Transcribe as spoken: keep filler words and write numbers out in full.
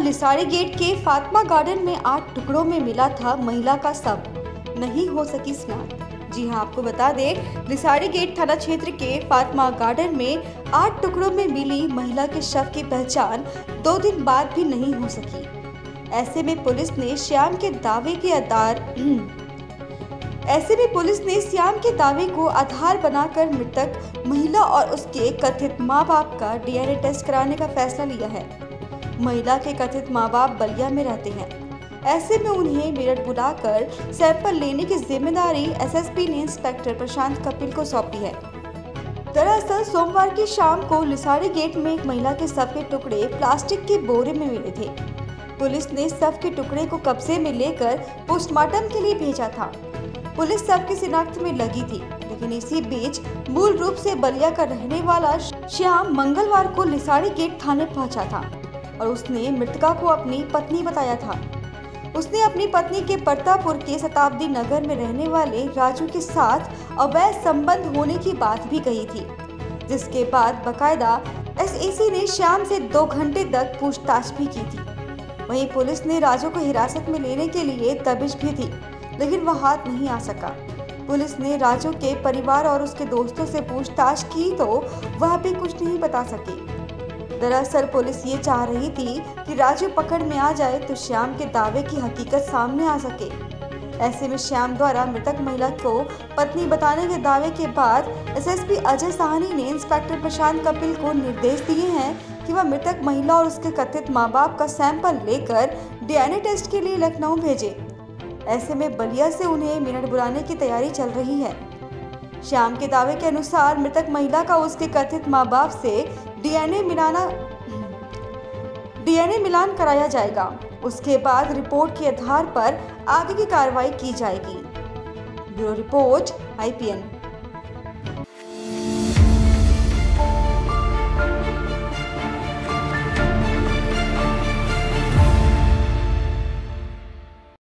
Lisari gate के Fatima garden में आठ टुकड़ों में मिला था महिला का शव, नहीं हो सकी शिनाख्त। जी हां, आपको बता दें, लिसाड़ी गेट थाना क्षेत्र के फातिमा गार्डन में आठ टुकड़ों में मिली महिला के शव की पहचान दो दिन बाद भी नहीं हो सकी। ऐसे में पुलिस ने श्याम के दावे के आधार ऐसे में पुलिस ने श्याम के दावे को आधार बनाकर मृतक महिला और उसके कथित मां बाप का डी एन ए टेस्ट कराने का फैसला लिया है। महिला के कथित मां बाप बलिया में रहते हैं। ऐसे में उन्हें मेरठ बुलाकर सैंपल लेने की जिम्मेदारी एस एस पी ने इंस्पेक्टर प्रशांत कपिल को सौंपी है। दरअसल सोमवार की शाम को लिसाड़ी गेट में एक महिला के शव के टुकड़े प्लास्टिक के बोरे में मिले थे। पुलिस ने शव के टुकड़े को कब्जे में लेकर पोस्टमार्टम के लिए भेजा था। पुलिस शव की शिनाख्त में लगी थी, लेकिन इसी बीच मूल रूप से बलिया का रहने वाला श्याम मंगलवार को लिसाड़ी गेट थाने पहुंचा था और उसने मृतका को अपनी पत्नी बताया था। उसने अपनी पत्नी के परतापुर के शताब्दी नगर में रहने वाले राजू के साथ अवैध संबंध होने की बात भी कही थी, जिसके बाद बकायदा एस ए सी ने श्याम से दो घंटे तक पूछताछ भी की थी। वहीं पुलिस ने राजू को हिरासत में लेने के लिए दबिश भी थी, लेकिन वह हाथ नहीं आ सका। पुलिस ने राजू के परिवार और उसके दोस्तों से पूछताछ की तो वह भी कुछ नहीं बता सके। दरअसल पुलिस ये चाह रही थी कि राजू पकड़ में आ जाए तो श्याम के दावे की हकीकत सामने आ सके। ऐसे में श्याम द्वारा मृतक महिला को पत्नी बताने के दावे के बाद S S P Ajay Sahni ने इंस्पेक्टर प्रशांत कपिल को निर्देश दिए हैं कि वह मृतक महिला और उसके कथित मां बाप का सैंपल लेकर डी एन ए टेस्ट के लिए लखनऊ भेजे। ऐसे में बलिया से उन्हें मेरठ बुलाने की तैयारी चल रही है। श्याम के दावे के अनुसार मृतक महिला का उसके कथित मां बाप से डी एन ए मिलाना डी एन ए मिलान कराया जाएगा। उसके बाद रिपोर्ट के आधार पर आगे की कार्रवाई की जाएगी। Bureau report I P N.